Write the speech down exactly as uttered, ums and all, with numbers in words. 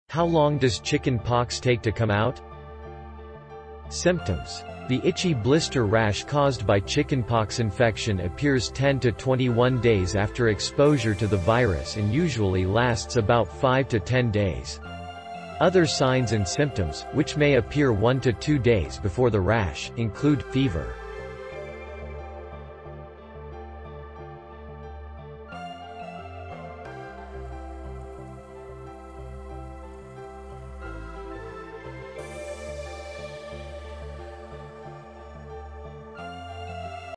How long does chickenpox take to come out? Symptoms. The itchy blister rash caused by chickenpox infection appears ten to twenty-one days after exposure to the virus and usually lasts about five to ten days. Other signs and symptoms, which may appear one to two days before the rash, include fever,